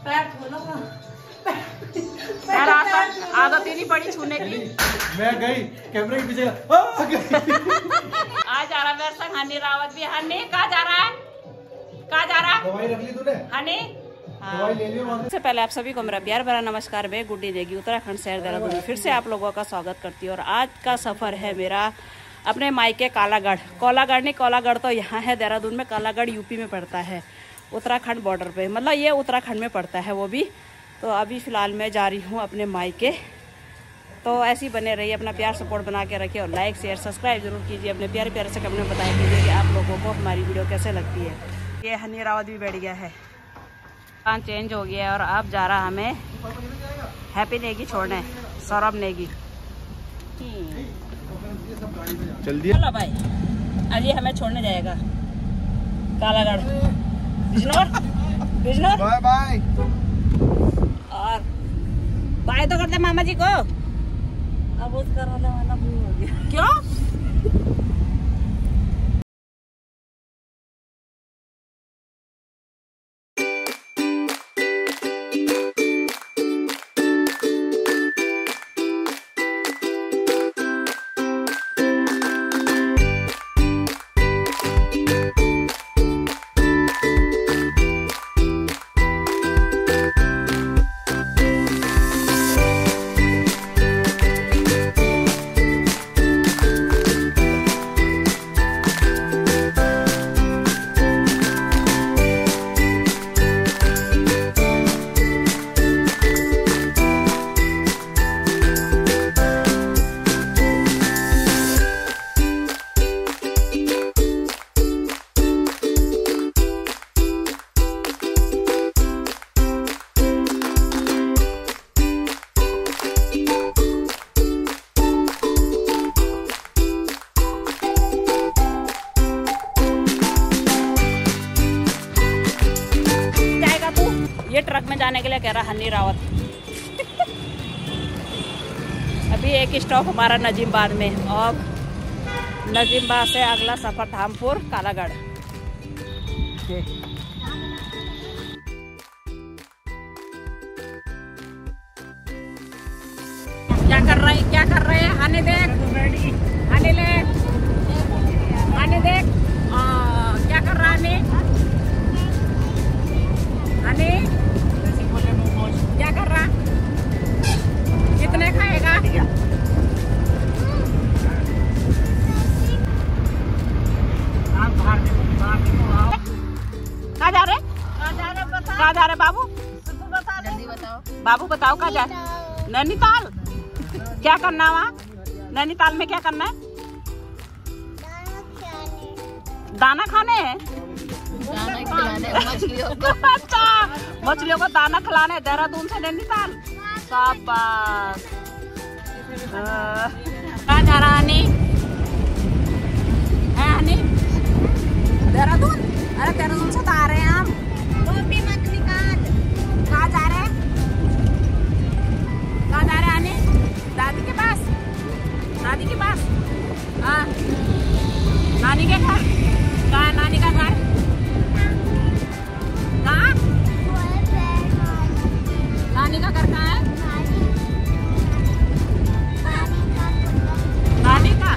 पैर खोलो ना। यार आदत ही नहीं पड़ी छूने की। मैं गई कैमरे के पीछे आज आ रहा मेरे संग हनी रावत भी। हनी कहाँ जा रहा है? कहाँ जा रहा है? दवाई रख ली तूने? हनी दवाई ले लियो। सबसे पहले आप सभी को मेरा प्यार भरा नमस्कार। मैं गुड्डी देगी उत्तराखंड शहर देहरादून में फिर से आप लोगों का स्वागत करती हूँ। और आज का सफर है मेरा अपने मायके कालागढ़। कोलागढ़ नहीं, कोलागढ़ तो यहाँ है देहरादून में, कालागढ़ यूपी में पड़ता है, उत्तराखंड बॉर्डर पे, मतलब ये उत्तराखंड में पड़ता है वो भी। तो अभी फ़िलहाल मैं जा रही हूँ अपने मायके। तो ऐसे ही बने रहिए, अपना प्यार सपोर्ट बना के रखिए और लाइक शेयर सब्सक्राइब जरूर कीजिए। अपने प्यारे प्यारे से कमेंट में बताया कीजिए कि आप लोगों को हमारी वीडियो कैसे लगती है। ये हनी रावत भी बैठ गया है, दुकान चेंज हो गया है और अब जा रहा हमें हैप्पी नेगी छोड़ने, सौरभ नेगी। चलो भाई, आज ये हमें छोड़ने जाएगा कालागढ़ बिजनौर। Bijnor bye bye. और बाय तो करते मामा जी को। अब उसका रोने वाला भूल हो गया। क्यों? ये ट्रक में जाने के लिए कह रहा हनी रावत। अभी एक स्टॉप हमारा नजीमबाद में और नजीमबाद से अगला सफर धामपुर कालागढ़। क्या कर रहे हैं? हनी देख, हनी ले, हनी देख क्या कर रहा है हनी? क्या कर रहा? कितने खाएगा? कहाँ जा रहे? कहाँ जा रहे बाबू? जल्दी बताओ बाबू, बताओ कहाँ जा रहे? नैनीताल। क्या करना वहाँ नैनीताल में? क्या करना है? दाना खाने हैं, मछलियों को। अच्छा, मछलियों को दाना खिलाने देहरादून से नैनीताल। शाबाश। कहाँ जा रहा हनी? है हनी? देहरादून? अरे देहरादून से तो आ रहे हैं हम। टोपी मत निकाल। कहाँ जा रहे हैं? कहाँ जा रहे हैं हनी? दादी के पास? दादी के पास? हाँ, नानी के घर। कहाँ है नानी का घर? कहाँ? नानी का घर कहाँ है? नानी का।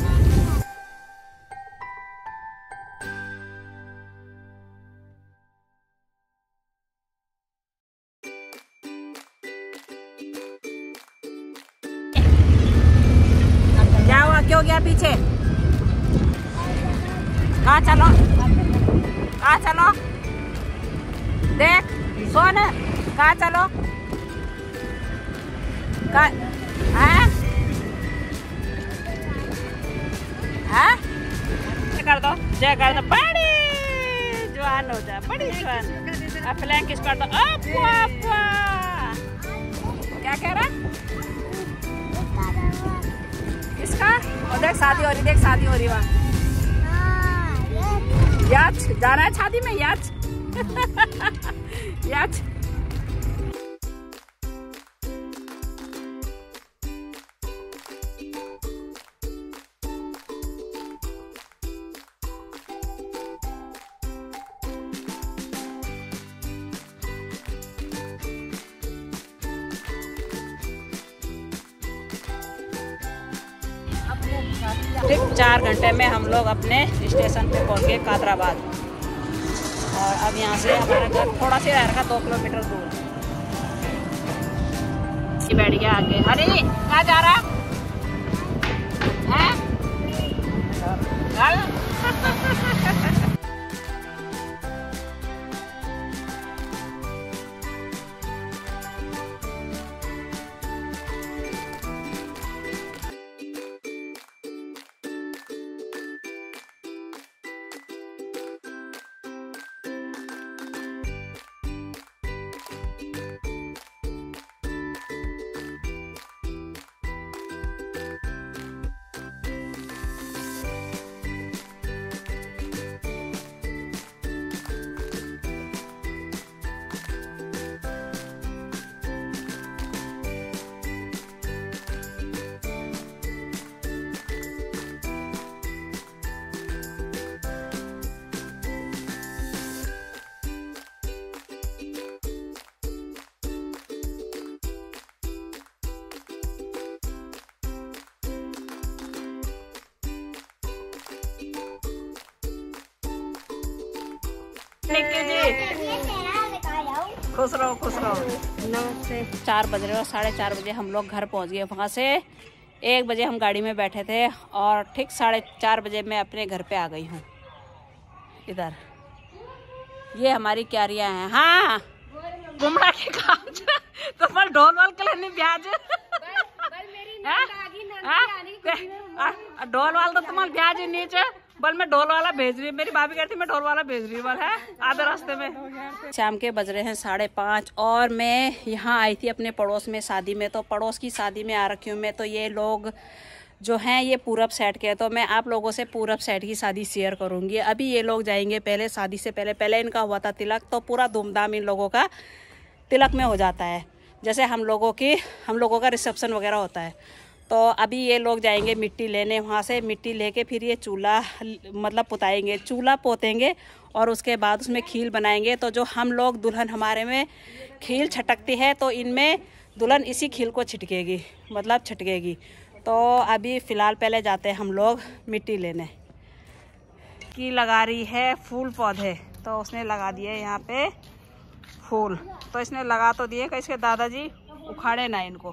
क्या हुआ? क्यों गया पीछे? कहाँ चलो? कहाँ चलो? देख सोन, कहाँ चलो? कर दो, जय कर दो, बड़ी जवान हो जा, बड़ी जवान। फ्लैंक किस कर दो। अप्पा अप्पा। क्या कह रहा? इसका और देख शादी हो रही, देख शादी हो रही वहाँ। याच जाना है शादी में, याच याच। ठीक 4 घंटे में हम लोग अपने स्टेशन पे पहुंच गए कादराबाद। और अब यहाँ से हमारा घर थोड़ा सा रहेगा 2 किलोमीटर दूर। बैठ गया आगे। अरे कहाँ जा रहा है? निक्की जी खुश रहो खुश रहो। नमस्ते। 4 बज रहे और 4:30 बजे हम लोग घर पहुंच गए। वहाँ से 1 बजे हम गाड़ी में बैठे थे और ठीक 4:30 बजे मैं अपने घर पे आ गई हूँ। इधर ये हमारी क्यारियाँ हैं। हाँ घुमड़ा के काम तो पर ढोल वाल कलनी ब्याज ढोल वाल तो तुम्हारा ब्याज नीचे बल मैं ढोल वाला भेज रही। मेरी भाभी कहती मैं ढोल वाला भेज रही बल है आधे रास्ते में। शाम के बज रहे हैं 5:30 और मैं यहाँ आई थी अपने पड़ोस में शादी में। तो पड़ोस की शादी में आ रखी हूँ मैं। तो ये लोग जो हैं ये पूरब साइड के। तो मैं आप लोगों से पूरब साइड की शादी शेयर करूँगी। अभी ये लोग जाएंगे पहले शादी से पहले इनका हुआ था तिलक। तो पूरा धूमधाम इन लोगों का तिलक में हो जाता है जैसे हम लोगों का रिसेप्शन वगैरह होता है। तो अभी ये लोग जाएंगे मिट्टी लेने। वहाँ से मिट्टी लेके फिर ये चूल्हा मतलब पुताएंगे, चूल्हा पोतेंगे और उसके बाद उसमें खील बनाएंगे। तो जो हम लोग दुल्हन हमारे में खील छटकती है तो इनमें दुल्हन इसी खील को छिटकेगी मतलब छटकेगी। तो अभी फ़िलहाल पहले जाते हैं हम लोग मिट्टी लेने। की लगा रही है फूल पौधे। तो उसने लगा दिए यहाँ पे फूल। तो इसने लगा तो दिए कि इसके दादाजी उखाड़े ना इनको।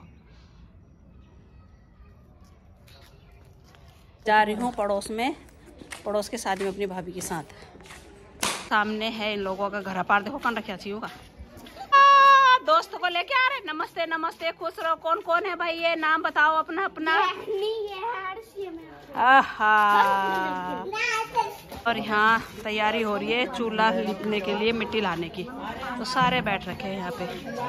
जा रही हूँ पड़ोस के शादी में अपनी भाभी के साथ। सामने है इन लोगों का घर। अपार देखो कौन रखा चाहिए दोस्तों को लेके आ रहे। नमस्ते नमस्ते खुश रहो। कौन कौन है भाई ये नाम बताओ अपना अपना। और यहाँ तैयारी हो रही है चूल्हा लिपने के लिए मिट्टी लाने की। तो सारे बैठ रखे हैं यहाँ पे।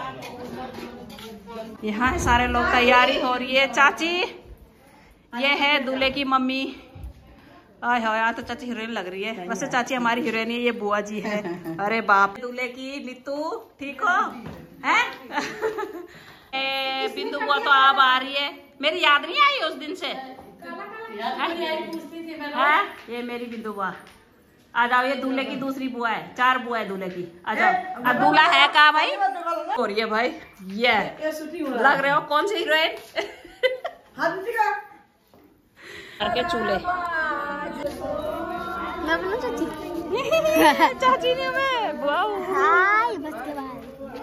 यहाँ सारे लोग तैयारी हो रही है। चाची ये है दूल्हे की मम्मी। आय हाय यहाँ तो चाची हीरोइन लग रही है। वैसे चाची हमारी हीरोइन है। ये बुआ जी है। अरे बाप दूल्हे की नीतू ठीक हो हैं? बिंदु बुआ तो अब आ रही है। मेरी याद नहीं आई उस दिन से। है ये मेरी बिंदु बुआ। आ जाओ ये दूल्हे की दूसरी बुआ है। 4 बुआ है दूल्हे की। आ जाओ। अब दूल्हा है कहाँ भाई? हो रही है भाई। ये लग रहे हो कौन सी हीरोइन? के चूल्हे चाची ने मैं बुआ हाय बस के बाद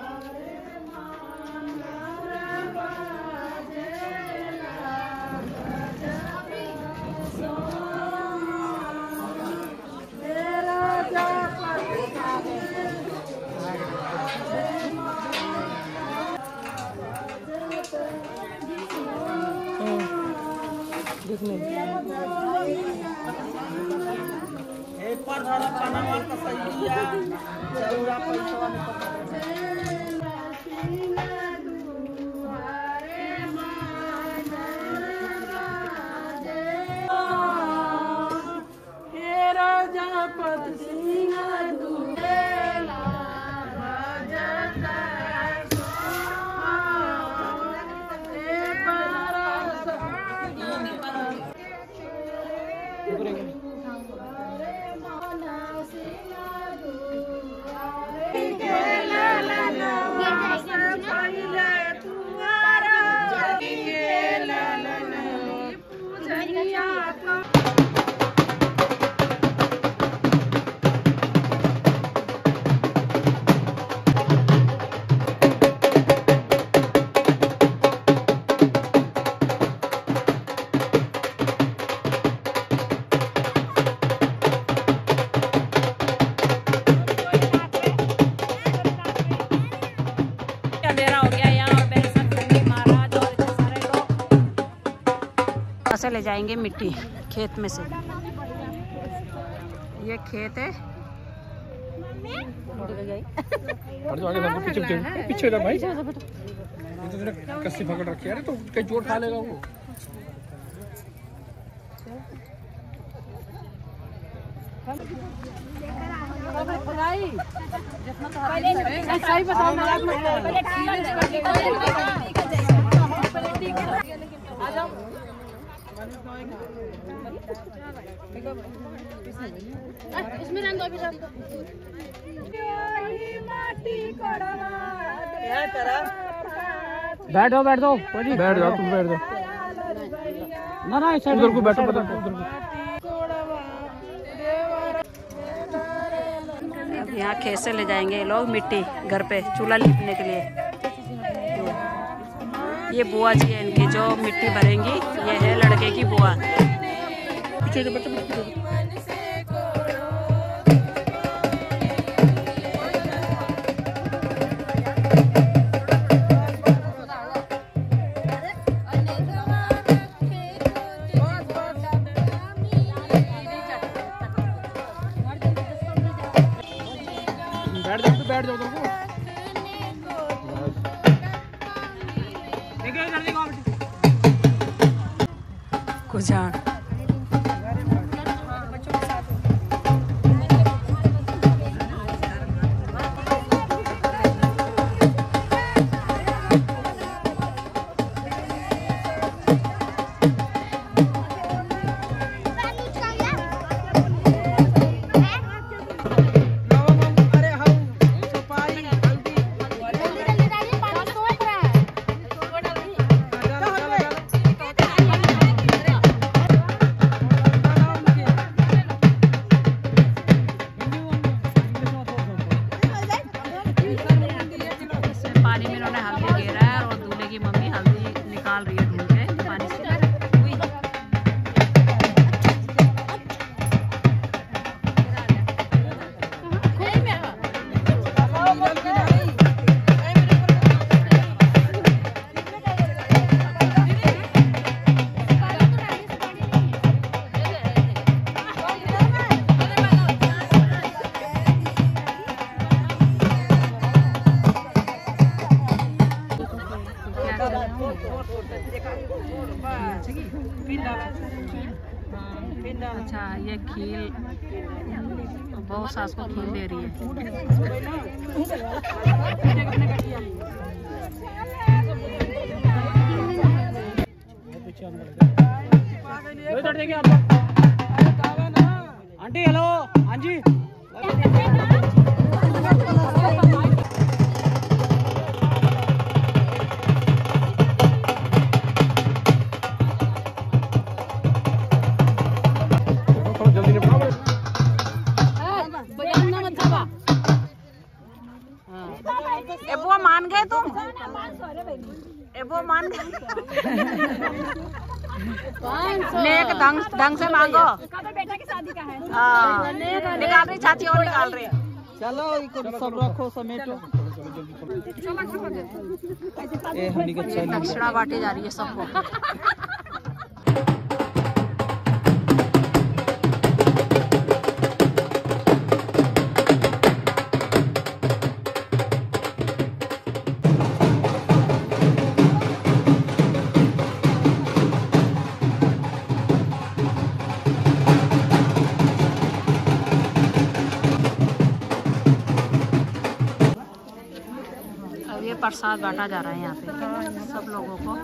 एक बार थोड़ा पाना वाल का सही है जरूर पैसा ले जाएंगे मिट्टी खेत में से। ये खेत है। पीछे भाई कस्सी पकड़ रखी है। अरे तो कहीं चोट खा लेगा वो। बैठो बैठ दो, बैठ जाओ तुम, बैठ जाओ ना ना उधर को बैठो, उधर को। यहाँ खेत से ले जाएंगे ये लोग मिट्टी घर पे चूल्हा लीपने के लिए। ये बुआ जी है इनकी जो मिट्टी भरेंगी। ये है लड़के की बुआ। बैठ जाओ तुमको। कुजान अच्छा, ये खील बहुत सास को खील दे रही है। आंटी हेलो, हाँ जी। एबुआ मान गए तुम? एबुआ मान गए? नेक ढंग से मांगो। बेटा की शादी का है। हाँ, निकाल रही चाची और निकाल रही। चलो सब रखो, समेटो। दक्षिणा बांटी जा रही है सबको। प्रसाद बांटा जा रहा है यहाँ पे सब लोगों को।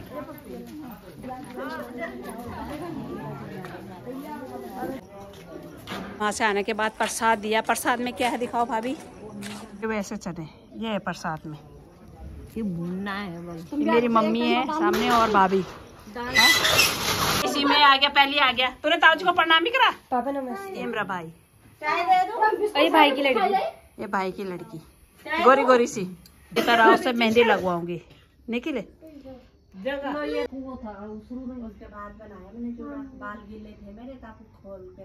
वहाँ से आने के बाद प्रसाद दिया। प्रसाद में क्या है दिखाओ भाभी। वैसे चने ये है प्रसाद में। ये भुनना है। ये मेरी मम्मी है सामने और भाभी। इसी में आ गया, पहले आ गया। तूने ताऊ जी को प्रणाम भी करा? पापा नमस्ते। ये मेरा भाई। ये भाई की लड़की। ये भाई की लड़की गोरी गोरी सी। इस तरह से मेहंदी लगवाऊंगी। निकले वो था शुरू में, उसके बाद बनाया मैंने जो बाल गीले थे मेरे, ताकि खोल के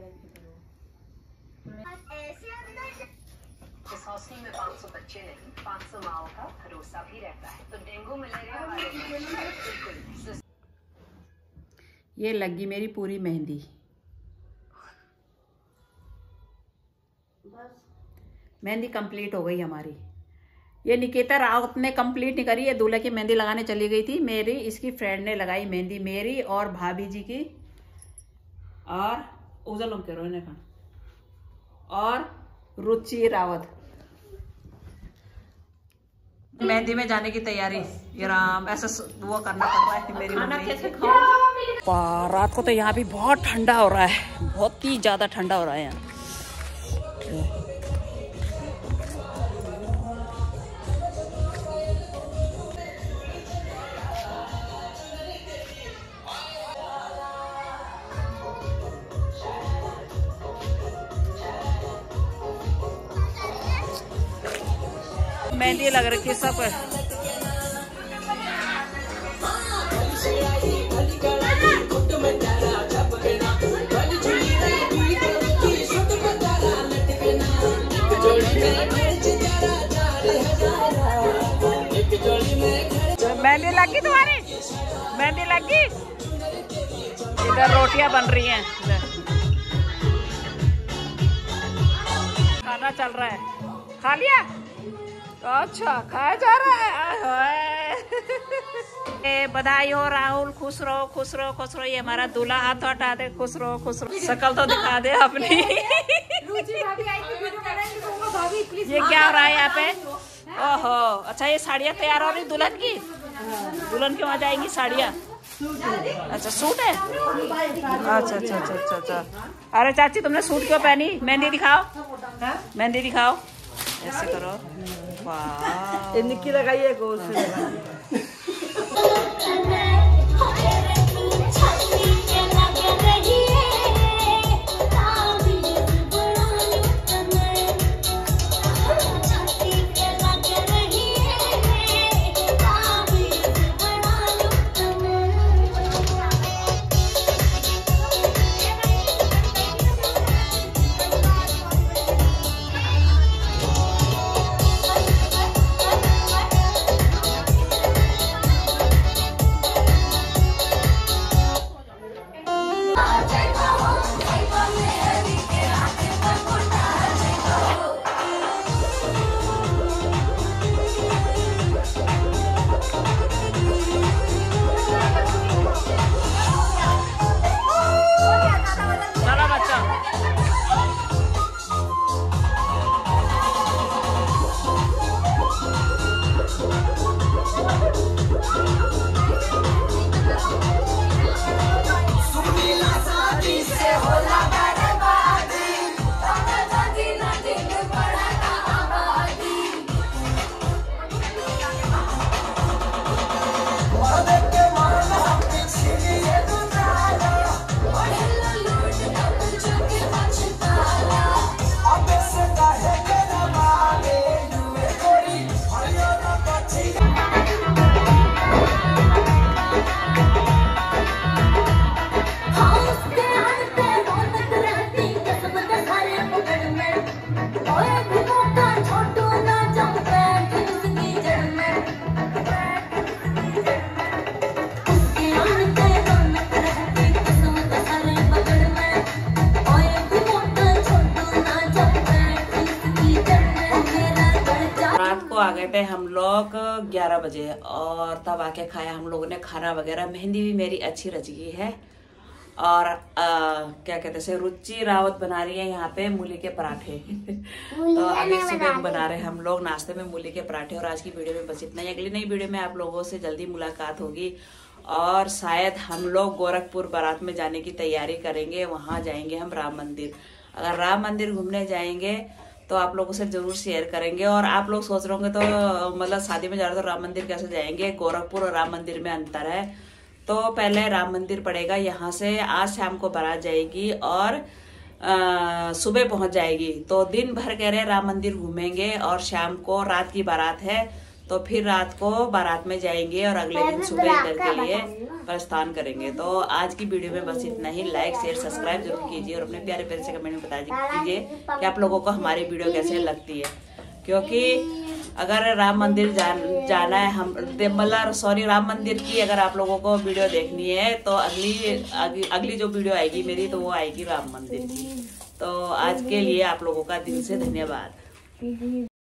इस हॉस्टल में 500 बच्चे नहीं 500 माओ का भरोसा भी रहता है। तो डेंगू मलेरिया वाले बिल्कुल। ये लगी मेरी पूरी मेहंदी। मेहंदी कंप्लीट हो गई हमारी। ये निकिता रावत ने कंप्लीट नहीं करी, ये दूल्हे की मेहंदी लगाने चली गई थी मेरी, इसकी फ्रेंड ने लगाई मेहंदी मेरी और भाभी जी की और उजल के रोने का और रुचि रावत। मेहंदी में जाने की तैयारी। ये राम ऐसा वो करना पड़ रहा है मेरी मम्मी। रात को तो यहाँ भी बहुत ठंडा हो रहा है, बहुत ही ज्यादा ठंडा हो रहा है यहाँ। मेहंदी लग रही है सब। मेहंदी लगी तुम्हारी? मेहंदी लगी? इधर रोटियां बन रही हैं, खाना चल रहा है। खा लिया? अच्छा, खाया जा रहा है। बधाई हो राहुल, खुश रहो खुश रहो खुश रहो। ये हमारा दूल्हा, हाथ हटा दे, खुश रहो खुश रहो। शकल तो दिखा दे अपनी। ये क्या हो रहा है यहाँ पे? ओहो, अच्छा ये साड़ियाँ तैयार हो रही दुल्हन की। दुल्हन के वहाँ जाएंगी साड़ियाँ? अच्छा सूट है। अच्छा अच्छा अच्छा अच्छा अच्छा। अरे चाची तुमने सूट क्यों पहनी? मेहंदी दिखाओ, मेहंदी दिखाओ। ऐसे करो। वाह, निक्की लगाइए गोल से लगा। आ गए थे हम लोग 11 बजे और तब आके खाया हम लोगों ने खाना वगैरह। मेहंदी भी मेरी अच्छी रच गई है और क्या कहते हैं, रुचि रावत बना रही है यहाँ पे मूली के पराठे। तो अभी सुबह बना रहे हैं हम लोग नाश्ते में मूली के पराठे। और आज की वीडियो में बस इतना ही। अगली नई वीडियो में आप लोगों से जल्दी मुलाकात होगी और शायद हम लोग गोरखपुर बारात में जाने की तैयारी करेंगे। वहां जाएंगे हम राम मंदिर। अगर राम मंदिर घूमने जाएंगे तो आप लोगों से जरूर शेयर करेंगे। और आप लोग सोच रहे होंगे तो मतलब शादी में जा रहे तो राम मंदिर कैसे जाएंगे? गोरखपुर और राम मंदिर में अंतर है। तो पहले राम मंदिर पड़ेगा, यहाँ से आज शाम को बारात जाएगी और सुबह पहुंच जाएगी। तो दिन भर कह रहे राम मंदिर घूमेंगे और शाम को रात की बारात है तो फिर रात को बारात में जाएंगे और अगले दिन सुबह इधर के लिए प्रस्थान करेंगे। तो आज की वीडियो में बस इतना ही। लाइक शेयर सब्सक्राइब जरूर कीजिए और अपने प्यारे प्यारे से कमेंट में बता दीजिए कि आप लोगों को हमारी वीडियो कैसे लगती है, क्योंकि अगर राम मंदिर जाना है राम मंदिर की अगर आप लोगों को वीडियो देखनी है तो अगली जो वीडियो आएगी मेरी तो वो आएगी राम मंदिर की। तो आज के लिए आप लोगों का दिल से धन्यवाद।